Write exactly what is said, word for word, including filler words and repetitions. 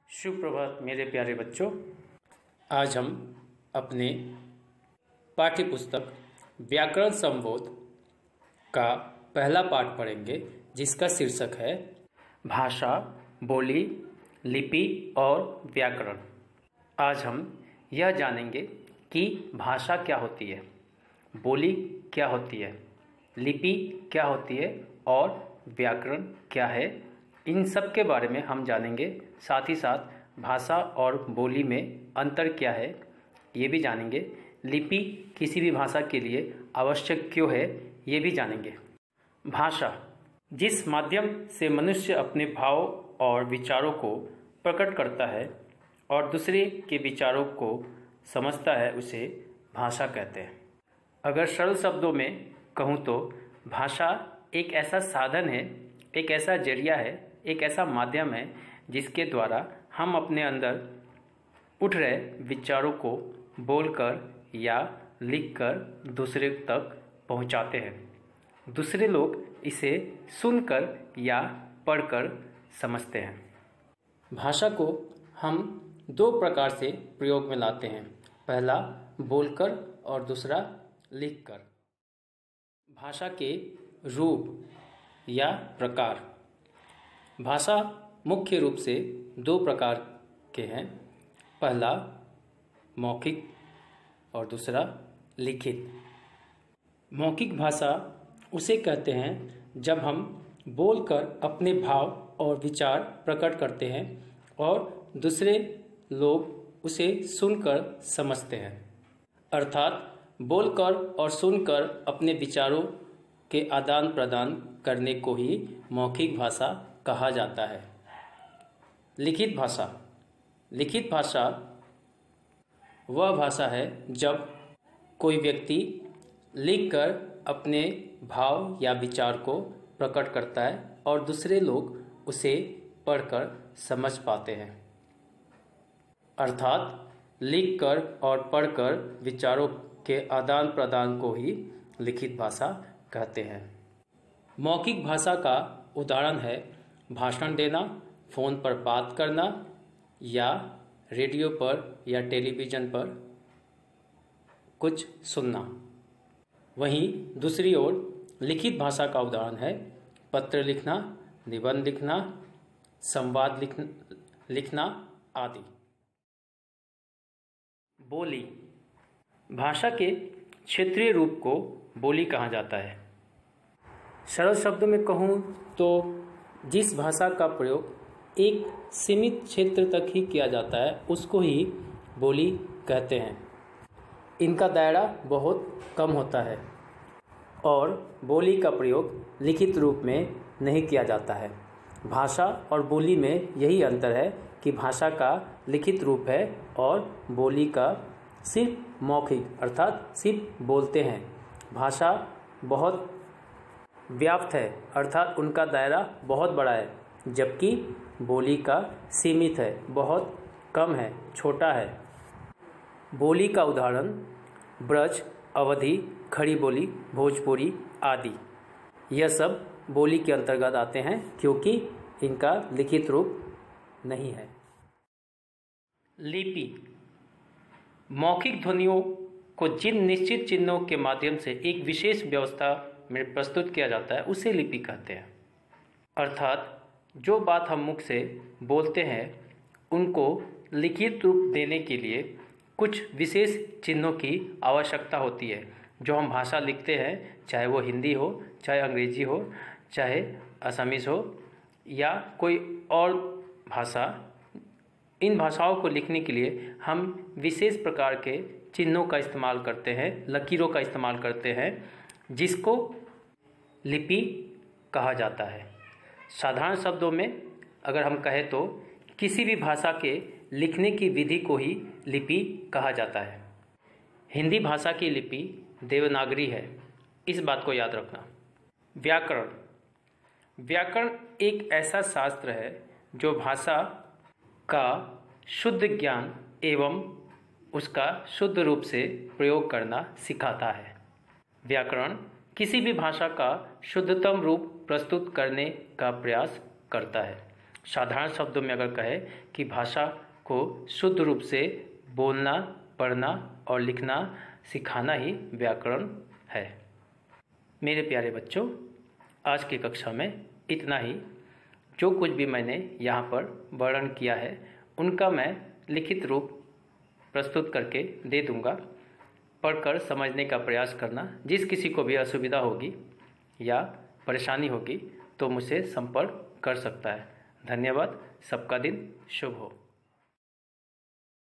सुप्रभात मेरे प्यारे बच्चों। आज हम अपने पाठ्य पुस्तक व्याकरण संबोध का पहला पाठ पढ़ेंगे, जिसका शीर्षक है भाषा, बोली, लिपि और व्याकरण। आज हम यह जानेंगे कि भाषा क्या होती है, बोली क्या होती है, लिपि क्या होती है और व्याकरण क्या है। इन सब के बारे में हम जानेंगे। साथ ही साथ भाषा और बोली में अंतर क्या है ये भी जानेंगे। लिपि किसी भी भाषा के लिए आवश्यक क्यों है ये भी जानेंगे। भाषा जिस माध्यम से मनुष्य अपने भाव और विचारों को प्रकट करता है और दूसरे के विचारों को समझता है, उसे भाषा कहते हैं। अगर सरल शब्दों में कहूँ तो भाषा एक ऐसा साधन है, एक ऐसा जरिया है, एक ऐसा माध्यम है जिसके द्वारा हम अपने अंदर उठ रहे विचारों को बोलकर या लिखकर दूसरे तक पहुंचाते हैं। दूसरे लोग इसे सुनकर या पढ़कर समझते हैं। भाषा को हम दो प्रकार से प्रयोग में लाते हैं, पहला बोलकर और दूसरा लिखकर। भाषा के रूप या प्रकार। भाषा मुख्य रूप से दो प्रकार के हैं, पहला मौखिक और दूसरा लिखित। मौखिक भाषा उसे कहते हैं जब हम बोलकर अपने भाव और विचार प्रकट करते हैं और दूसरे लोग उसे सुनकर समझते हैं। अर्थात बोलकर और सुनकर अपने विचारों के आदान प्रदान करने को ही मौखिक भाषा कहा जाता है। लिखित भाषा। लिखित भाषा वह भाषा है जब कोई व्यक्ति लिखकर अपने भाव या विचार को प्रकट करता है और दूसरे लोग उसे पढ़कर समझ पाते हैं। अर्थात लिखकर और पढ़कर विचारों के आदान प्रदान को ही लिखित भाषा कहते हैं। मौखिक भाषा का उदाहरण है भाषण देना, फ़ोन पर बात करना या रेडियो पर या टेलीविज़न पर कुछ सुनना। वहीं दूसरी ओर लिखित भाषा का उदाहरण है पत्र लिखना, निबंध लिखना, संवाद लिख लिखना आदि। बोली। भाषा के क्षेत्रीय रूप को बोली कहा जाता है। सरल शब्दों में कहूँ तो जिस भाषा का प्रयोग एक सीमित क्षेत्र तक ही किया जाता है उसको ही बोली कहते हैं। इनका दायरा बहुत कम होता है और बोली का प्रयोग लिखित रूप में नहीं किया जाता है। भाषा और बोली में यही अंतर है कि भाषा का लिखित रूप है और बोली का सिर्फ मौखिक अर्थात सिर्फ बोलते हैं। भाषा बहुत व्याप्त है अर्थात उनका दायरा बहुत बड़ा है, जबकि बोली का सीमित है, बहुत कम है, छोटा है। बोली का उदाहरण ब्रज, अवधी, खड़ी बोली, भोजपुरी आदि। यह सब बोली के अंतर्गत आते हैं क्योंकि इनका लिखित रूप नहीं है। लिपि। मौखिक ध्वनियों को जिन निश्चित चिन्हों के माध्यम से एक विशेष व्यवस्था में प्रस्तुत किया जाता है उसे लिपि कहते हैं। अर्थात जो बात हम मुख से बोलते हैं उनको लिखित रूप देने के लिए कुछ विशेष चिन्हों की आवश्यकता होती है। जो हम भाषा लिखते हैं, चाहे वो हिंदी हो, चाहे अंग्रेजी हो, चाहे असमीज़ हो या कोई और भाषा, इन भाषाओं को लिखने के लिए हम विशेष प्रकार के चिन्हों का इस्तेमाल करते हैं, लकीरों का इस्तेमाल करते हैं, जिसको लिपि कहा जाता है। साधारण शब्दों में अगर हम कहें तो किसी भी भाषा के लिखने की विधि को ही लिपि कहा जाता है। हिंदी भाषा की लिपि देवनागरी है, इस बात को याद रखना। व्याकरण। व्याकरण एक ऐसा शास्त्र है जो भाषा का शुद्ध ज्ञान एवं उसका शुद्ध रूप से प्रयोग करना सिखाता है। व्याकरण किसी भी भाषा का शुद्धतम रूप प्रस्तुत करने का प्रयास करता है। साधारण शब्दों में अगर कहे कि भाषा को शुद्ध रूप से बोलना, पढ़ना और लिखना सिखाना ही व्याकरण है। मेरे प्यारे बच्चों, आज की कक्षा में इतना ही। जो कुछ भी मैंने यहाँ पर वर्णन किया है उनका मैं लिखित रूप प्रस्तुत करके दे दूँगा। पढ़कर समझने का प्रयास करना। जिस किसी को भी असुविधा होगी या परेशानी होगी तो मुझसे संपर्क कर सकता है। धन्यवाद। सबका दिन शुभ हो।